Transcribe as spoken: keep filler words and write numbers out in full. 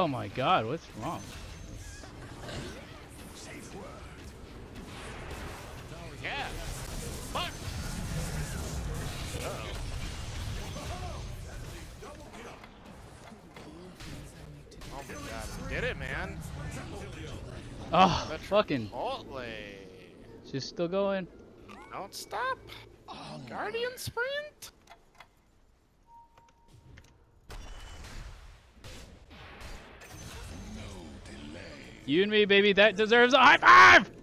Oh my god, what's wrong? Yeah. Fuck. Uh-oh. Oh my god, we did it, man. Oh, That's fucking. Chipotle. She's still going. Don't stop. Guardian sprint. You and me, baby. That deserves a high five.